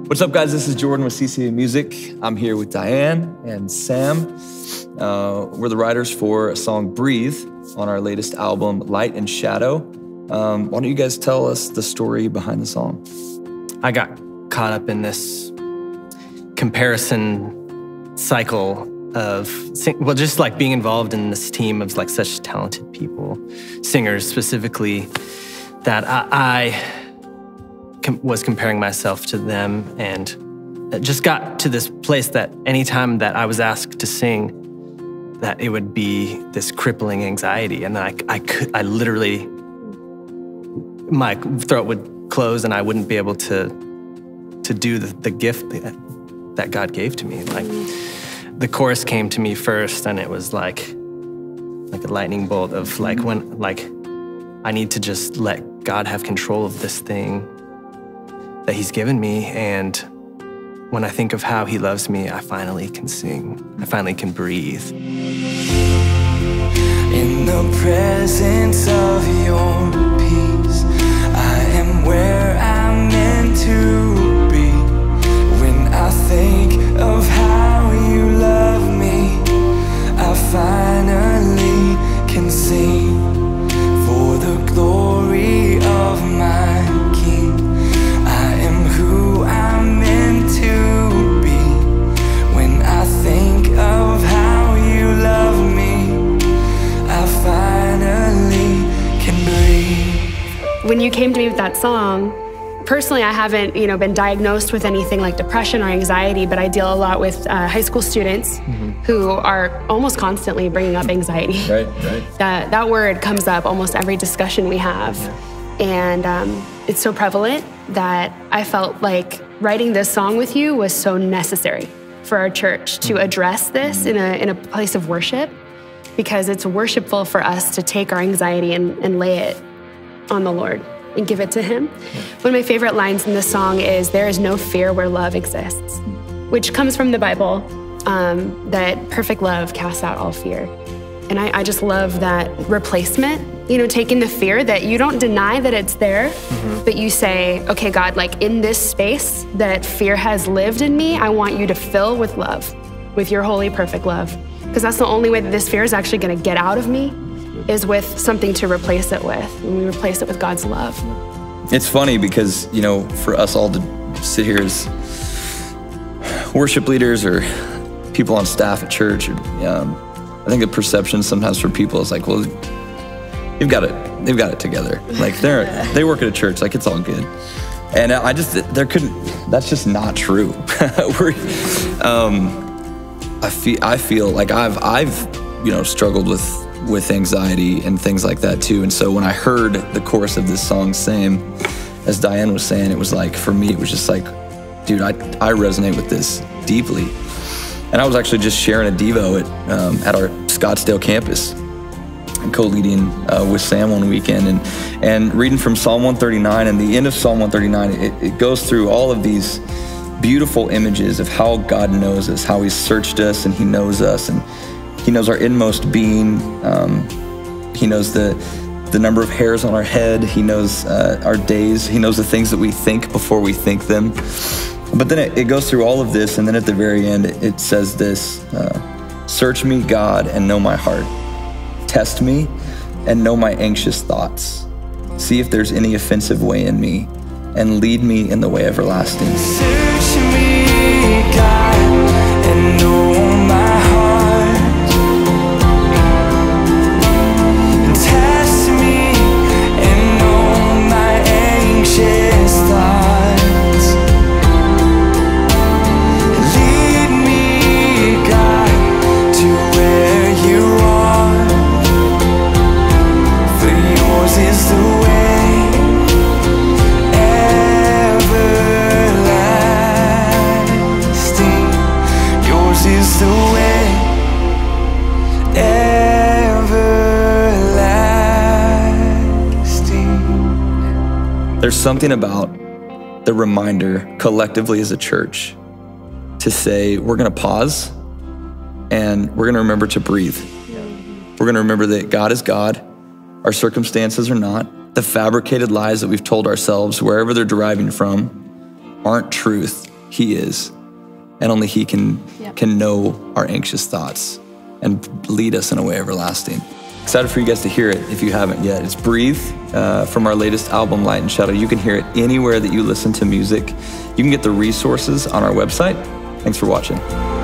What's up, guys? This is Jordan with CCA Music. I'm here with Diane and Sam. We're the writers for a song, Breathe, on our latest album, Light and Shadow. Why don't you guys tell us the story behind the song? I got caught up in this comparison cycle of, just like being involved in this team of like such talented people, singers specifically, that I was comparing myself to them, and it just got to this place that anytime that I was asked to sing, that it would be this crippling anxiety, and I literally, my throat would close and I wouldn't be able to do the gift that God gave to me. Like the chorus came to me first, and it was like a lightning bolt of like when I need to just let God have control of this thing that He's given me, and when I think of how He loves me, I finally can sing. I finally can breathe. In the presence of your peace, I am where I'm meant to be. When I think of how you love me, I finally can sing for the glory of my King. I am who I'm meant to be. When I think of how you love me, I finally can breathe. When you came to me with that song, personally, I haven't, been diagnosed with anything like depression or anxiety, but I deal a lot with high school students who are almost constantly bringing up anxiety. Right. That word comes up almost every discussion we have. And it's so prevalent that I felt like writing this song with you was so necessary for our church to address this in a place of worship, because it's worshipful for us to take our anxiety and lay it on the Lord and give it to Him. One of my favorite lines in the song is, "There is no fear where love exists," which comes from the Bible, that perfect love casts out all fear. And I just love that replacement, taking the fear that you don't deny that it's there, but you say, okay, God, like in this space that fear has lived in me, I want you to fill with love, with your holy, perfect love. Because that's the only way that this fear is actually gonna get out of me, is with something to replace it with. And we replace it with God's love. It's funny because, for us all to sit here as worship leaders or people on staff at church, I think the perception sometimes for people is like, well, they've got it together. Like they work at a church, like it's all good. And that's just not true. I feel like I've struggled with anxiety and things like that too. And so when I heard the chorus of this song, same as Diane was saying, it was like, for me, it was just like, dude, I resonate with this deeply. And I was actually just sharing a Devo at our Scottsdale campus, and co-leading with Sam one weekend, and reading from Psalm 139. And the end of Psalm 139, it goes through all of these beautiful images of how God knows us, how He's searched us, and He knows us, and He knows our inmost being. He knows the number of hairs on our head. He knows our days. He knows the things that we think before we think them. But then it goes through all of this, and then at the very end, it says this, search me, God, and know my heart. Test me and know my anxious thoughts. See if there's any offensive way in me, and lead me in the way everlasting. Search me, God, and know my heart. And test me and know my anxious thoughts. Lead me, God, to where you are. For yours is the way everlasting. Yours is the way everlasting. There's something about the reminder collectively as a church to say, we're gonna pause and we're gonna remember to breathe. We're gonna remember that God is God, our circumstances are not. The fabricated lies that we've told ourselves, wherever they're deriving from, aren't truth. He is. And only He can know our anxious thoughts and lead us in a way everlasting. Excited for you guys to hear it if you haven't yet. It's Breathe from our latest album, Light and Shadow. You can hear it anywhere that you listen to music. You can get the resources on our website. Thanks for watching.